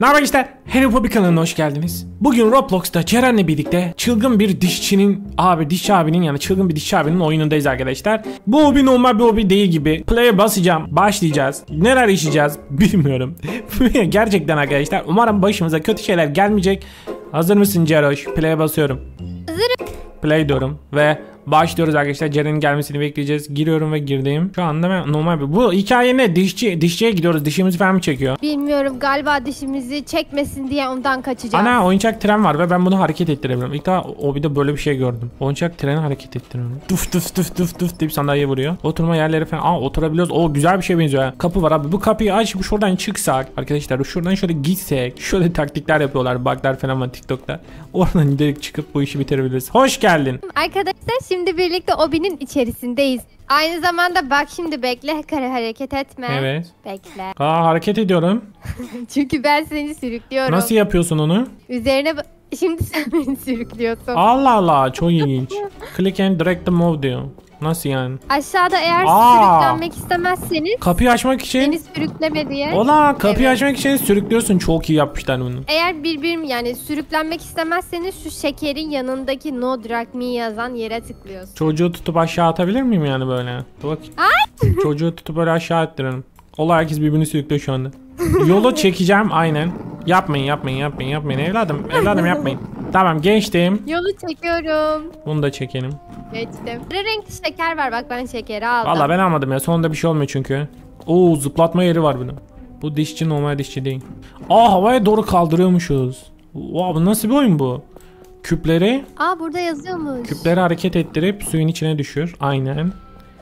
Ne haber gençler? Hello Poppy kanalına hoş geldiniz. Bugün Roblox'ta Ceren'le birlikte çılgın bir dişçi abinin yani çılgın bir dişçi abinin oyunundayız arkadaşlar. Bu hobi normal bir hobi değil gibi. Play'e basacağım, başlayacağız. Neler işleyeceğiz bilmiyorum. Gerçekten arkadaşlar umarım başımıza kötü şeyler gelmeyecek. Hazır mısın Ceroş? Play'e basıyorum. Hazırım. Play diyorum ve başlıyoruz arkadaşlar. Ceren'in gelmesini bekleyeceğiz. Giriyorum ve girdim. Şu anda ben normal bir... Bu hikaye ne? Dişçiye gidiyoruz. Dişimizi falan mı çekiyor? Bilmiyorum, galiba dişimizi çekmesin diye ondan kaçacağız. Ana oyuncak tren var ve ben bunu hareket ettirebilirim. İlk daha o bir de böyle bir şey gördüm. Oyuncak treni hareket ettiriyorum. Tuf tuf tuf tuf tuf deyip sandalyeye vuruyor. Oturma yerleri falan. Aa oturabiliyoruz. O güzel bir şey benziyor ya. Kapı var abi. Bu kapıyı açıp şuradan çıksak. Arkadaşlar şuradan şöyle gitsek. Şöyle taktikler yapıyorlar. Bug'lar falan var TikTok'ta. Oradan direkt çıkıp bu işi bitirebiliriz. Hoş geldin. Arkadaşlar şimdi birlikte Obi'nin içerisindeyiz. Aynı zamanda bak şimdi bekle, hareket etme. Evet. Bekle. Hareket ediyorum. Çünkü ben seni sürüklüyorum. Nasıl yapıyorsun onu? Üzerine şimdi sen beni sürüklüyorsun. Allah Allah çok ilginç. Click and drag the move diyor. Nasıl yani? Aşağıda eğer sürüklenmek istemezseniz kapıyı açmak için seni sürükleme diye. Ola kapıyı açmak için sürüklüyorsun. Çok iyi yapmışlar bunu. Eğer yani sürüklenmek istemezseniz şu şekerin yanındaki no drag me yazan yere tıklıyorsun. Çocuğu tutup aşağı atabilir miyim yani böyle? Dur bakayım. Çocuğu tutup böyle aşağı attırırım. Ola herkes birbirini sürüklüyor şu anda. Yolu çekeceğim aynen. Yapmayın evladım. Evladım yapmayın. Tamam geçtim. Yolu çekiyorum. Bunu da çekelim. Geçtim. Bir renkli şeker var, bak ben şekeri aldım. Valla ben almadım ya, sonunda bir şey olmuyor çünkü. Oo zıplatma yeri var bunun. Bu dişçi normal dişçi değil. Aa havaya doğru kaldırıyormuşuz. Wow, bu nasıl bir oyun bu? Küpleri Burada yazıyormuş. Küpleri hareket ettirip suyun içine düşür. Aynen.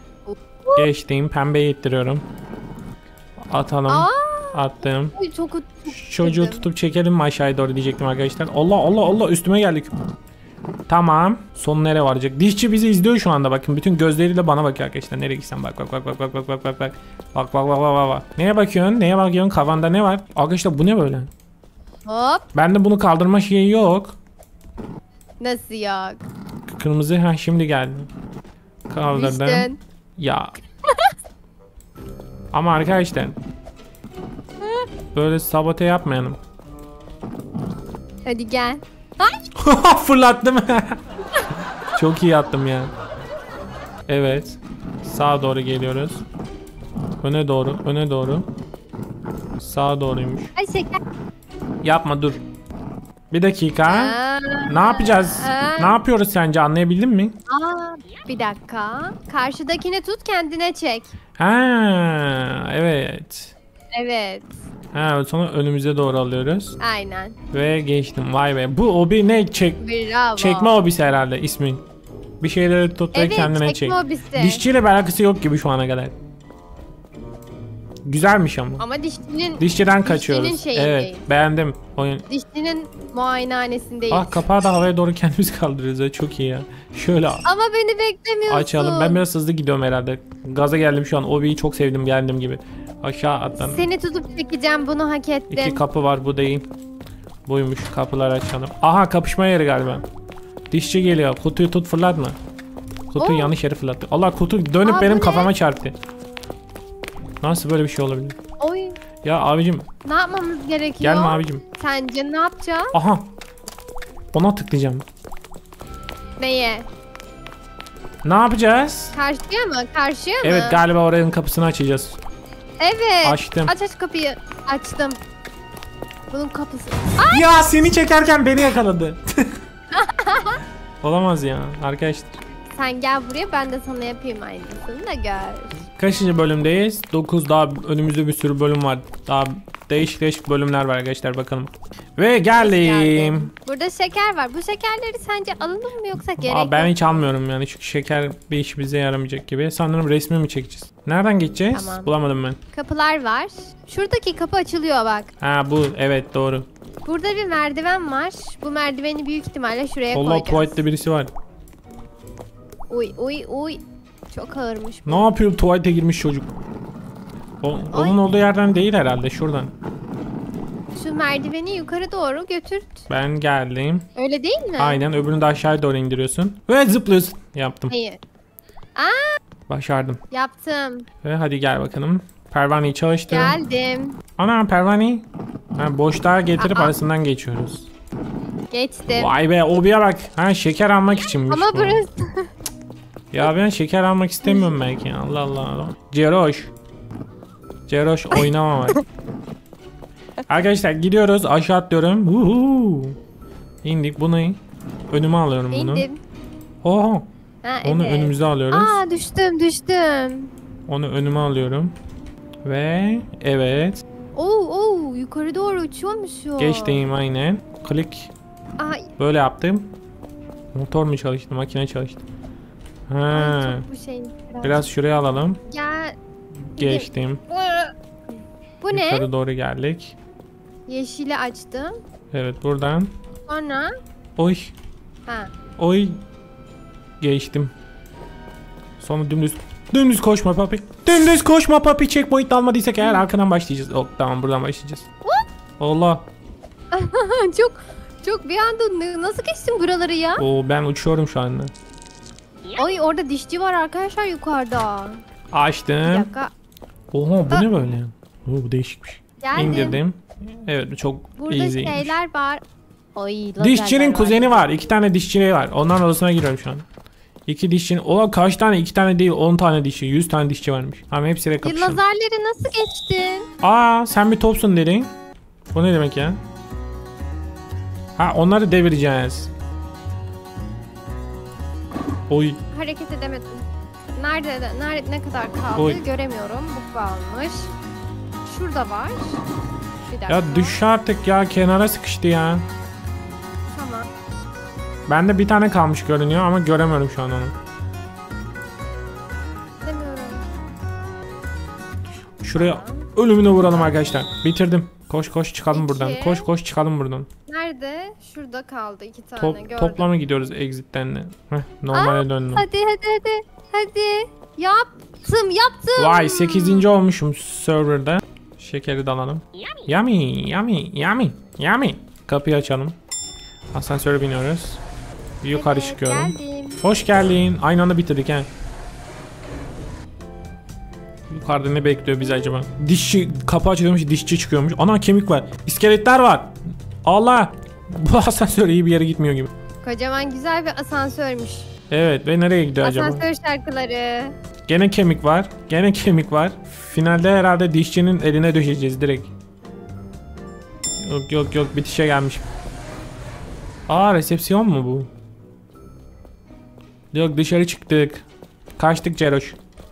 Geçtim, pembeyi ittiriyorum. Atalım. Attım. Çok Çocuğu tutup çekelim mi aşağıya doğru diyecektim arkadaşlar. Allah üstüme geldik. Tamam. Son nereye varacak? Dişçi bizi izliyor şu anda, bakın. Bütün gözleriyle bana bakıyor arkadaşlar. Nereye gitsen bak. Bak. Neye bakıyorsun? Kafanda ne var? Arkadaşlar bu ne böyle? Hop. Bende bunu kaldırma şeyi yok. Nasıl yok? Kırmızı şimdi geldi. Kaldırdım. Düştün. Ya. Ama arkadaşlar böyle sabote yapmayalım. Hadi gel. Fırlattım. Çok iyi attım ya. Evet. Sağa doğru geliyoruz. Öne doğru. Sağa doğruymuş. Ay şeker. Yapma, dur. Bir dakika. Ne yapacağız? Ne yapıyoruz sence, anlayabildin mi? Bir dakika. Karşıdakini tut, kendine çek. Evet. Evet. Sonra önümüze doğru alıyoruz. Aynen. Ve geçtim. Vay be. Bu hobi ne? Bravo. Çekme hobisi herhalde ismi. Bir şeyleri tut ve kendine çek. çekme hobisi. Dişçiyle bir alakası yok gibi şu ana kadar. Güzelmiş ama. Ama Dişçiden kaçıyoruz. Evet, değil. beğendim oyun. Dişçinin muayenehanesindeyiz. Kapağı da havaya doğru kendimiz kaldırıyoruz ya, çok iyi ya. Şöyle Ama beni beklemiyorsun. açalım. Ben biraz hızlı gidiyorum herhalde. Gaza geldim şu an. Hobiyi çok sevdim, geldim gibi. Aşağı atladım. Seni tutup çekeceğim, bunu hak ettin. 2 kapı var, bu değil. Buymuş, kapıları açalım. Aha, kapışma yeri galiba. Dişçi geliyor. Kutuyu tut, fırlatma. Kutuyu yanlış yere fırlattı. Allah, kutu dönüp benim kafama çarptı. Nasıl böyle bir şey olabilir? Oy. Ya abicim. Ne yapmamız gerekiyor? Gelme abicim. Sence ne yapacağız? Aha. Ona tıklayacağım. Neye? Ne yapacağız? Karşıya mı? Evet, galiba oranın kapısını açacağız. Evet. Açtım. Aç kapıyı. Açtım. Bunun kapısı. Ya seni çekerken beni yakaladı. Olamaz ya arkadaşlar. Sen gel buraya, ben de sana yapayım aynısını da gör. Kaçıncı bölümdeyiz? 9, daha önümüzde bir sürü bölüm var. Daha değişik bölümler var arkadaşlar, bakalım. Ve geldim. Burada şeker var. Bu şekerleri sence alalım mı yoksa gerek yok? Ben hiç almıyorum yani, çünkü şeker bir iş bize yaramayacak gibi. Sanırım resmi mi çekeceğiz? Nereden geçeceğiz? Tamam. Bulamadım ben. Kapılar var. Şuradaki kapı açılıyor bak. Bu evet, doğru. Burada bir merdiven var. Bu merdiveni büyük ihtimalle şuraya Allah, koyacağız. tuvalette birisi var. Uy. Çok ağırmış bu. Ne yapıyor, tuvalete girmiş çocuk. Onun olduğu yerden değil herhalde, şuradan. Şu merdiveni yukarı doğru götür. Ben geldim. Öyle değil mi? Aynen, öbürünü de aşağıya doğru indiriyorsun. Ve zıplıyorsun. Yaptım. Hayır. Başardım. Yaptım. Ve hadi gel bakalım. Pervaneyi çalıştım. Geldim. Ana pervaneyi. Ha, boşluğa getirip Aa. arasından geçiyoruz. Geçtim. Vay be Obi'ye bak. Ha şeker almak içinmiş Ama bu. burası... Ya ben şeker almak istemiyorum belki. Allah Allah. Ceroş. Ceroş oynamamak. Arkadaşlar gidiyoruz. Aşağı atlıyorum. Uhu. İndik bunu. Önüme alıyorum bunu. İndim. Oha. Ha, Onu evet. önümüze alıyoruz. Aa düştüm. Onu önüme alıyorum. Ve evet. Oo yukarı doğru uçuyormuş o. Geçtim aynen. Klik. Ay, Böyle yaptım. Motor mu çalıştı? Makine çalıştı. Ha. ay çok bu şey. Biraz şuraya alalım. Gel. Geçtim. Bu ne? Yukarı doğru geldik. Yeşili açtım. Evet buradan. Sonra. Oy. Ha. Oy. Geçtim. Sonra dümdüz. Dümdüz koşma papi. Dümdüz koşma papi. Checkpoint almadıysak eğer arkadan başlayacağız. Oh, tamam buradan başlayacağız. Allah. çok bir anda nasıl geçtin buraları ya? Oo, ben uçuyorum şu anda. Ay orada dişçi var arkadaşlar yukarıda. Bir Açtım. dakika. Oha bu ne böyle? Oo, bu değişikmiş. Geldim. İndirdim. Evet bu çok Burada easy'ymiş. şeyler var. Ay, lazerler Dişçinin var. kuzeni var. 2 tane dişçi var. Onların odasına giriyorum şu an. 2 dişçinin. Ola kaç tane? 2 tane değil 10 tane dişçi. 100 tane dişçi varmış. Ama hepsiyle Ya, kapışalım. lazerleri nasıl geçtin? Aa sen bir topsun dedin. Bu ne demek ya? Ha onları devireceğiz. Oy. Hareket edemedim. Nerede ne kadar kaldı Oy. göremiyorum. Bu kalmış. Şurada var. Bir dakika. Ya düş artık ya kenara sıkıştı ya. Tamam. Bende bir tane kalmış görünüyor ama göremiyorum şu an onu. Demiyorum. Şuraya ölümüne vuralım arkadaşlar. Bitirdim. Koş koş çıkalım İki. buradan. Koş koş çıkalım buradan. Nerede? Şurada kaldı 2 tane gördüm. Topla mı gidiyoruz exit'ten de? Heh, normale döndüm. Hadi. Yaptım. Vay 8. olmuşum serverda. Şekeri de alalım. Yummy. Kapıyı açalım. Asansöre biniyoruz. Yukarı Evet, çıkıyorum. geldim. Hoş geldin. Aynı anda bitirdik he. Yukarıda ne bekliyor bizi acaba? Dişçi kapı açılıyormuş, dişçi çıkıyormuş. Ana kemik var. İskeletler var. Allah. Bu asansör iyi bir yere gitmiyor gibi. Kocaman güzel bir asansörmüş. Evet ve nereye gidiyor acaba? Asansör şarkıları. Gene kemik var. Gene kemik var. Finalde herhalde dişçinin eline düşeceğiz direkt. Yok bitişe gelmiş. Aa resepsiyon mu bu? Yok dışarı çıktık. Kaçtık Ceroş.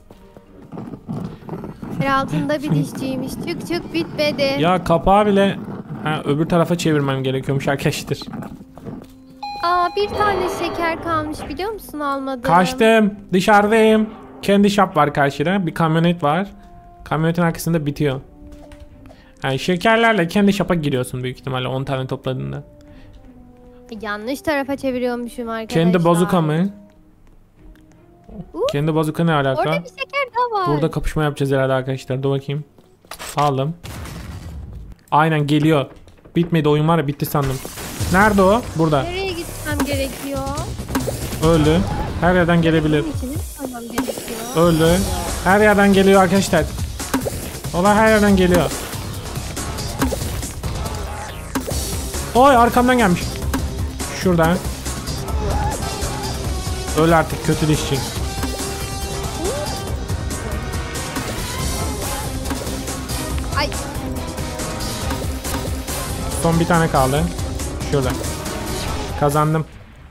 Bir altında bir dişçiymiş. Çık bitmedi. Ya kapağı bile öbür tarafa çevirmem gerekiyormuş arkadaşlar. Aa bir tane şeker kalmış biliyor musun almadım. Kaçtım. Dışarıdayım. Kendi shop var karşıda. Bir kamyonet var. Kamyonetin arkasında bitiyor. Yani şekerlerle kendi shop'a giriyorsun büyük ihtimalle 10 tane topladığında. Yanlış tarafa çeviriyormuşum arkadaşlar. Kendi bazuka mı? Kendi bazuka ne alaka? Orada bir şeker daha var. Burada kapışma yapacağız herhalde arkadaşlar. Dur bakayım. Aldım. Aynen geliyor. Bitmedi oyun var ya bitti sandım. Nerede o? Burada. Nereye gitmem gerekiyor? Öldü. Her yerden gelebilir. İçini koymam gerekiyor. Öldü. Her yerden geliyor arkadaşlar. Olay her yerden geliyor. Oy arkamdan gelmiş. Şuradan. Öl artık kötü dişçi. Ay Son bir tane kaldı. Şurada. Kazandım.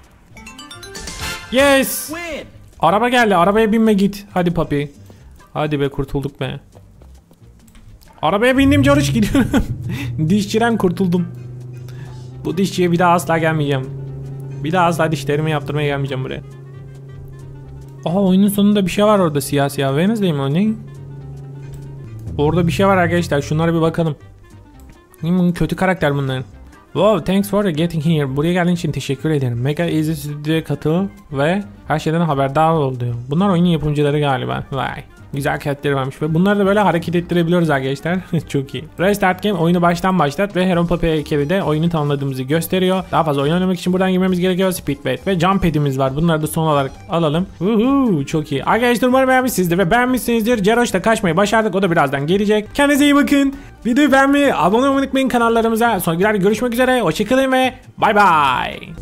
Yes. Araba geldi. Arabaya binme git. Hadi papi. Hadi be kurtulduk be. Arabaya bindim George gidiyorum. Dişçiden kurtuldum. Bu dişçiye bir daha asla gelmeyeceğim. Bir daha asla dişlerimi yaptırmaya gelmeyeceğim buraya. Aha oyunun sonunda bir şey var orada siyah siyah. Wednesday mi o ne? Orada bir şey var arkadaşlar. Şunlara bir bakalım. Kötü karakter bunlar. Wow, thanks for getting here. Buraya geldiğin için teşekkür ederim. Mega Easy Studio'ya katıl ve her şeyden haberdar ol diyor. Bunlar oyunun yapımcıları galiba. Vay. Güzel kağıtları varmış ve bunları da böyle hareket ettirebiliyoruz arkadaşlar. Çok iyi. Restart game, oyunu baştan başlat ve Heron Puppy heykeli de oyunu tamamladığımızı gösteriyor. Daha fazla oyun oynamak için buradan girmemiz gerekiyor. Speed Wait ve Jump Pad'imiz var. Bunları da son olarak alalım. Çok iyi. Arkadaşlar umarım beğenmişsinizdir ve beğenmişsinizdir. Ceroş'ta kaçmayı başardık. O da birazdan gelecek. Kendinize iyi bakın. Videoyu beğenmeyi, abone olmayı unutmayın kanallarımıza. Sonraki videoda görüşmek üzere. Hoşçakalın ve bay bay.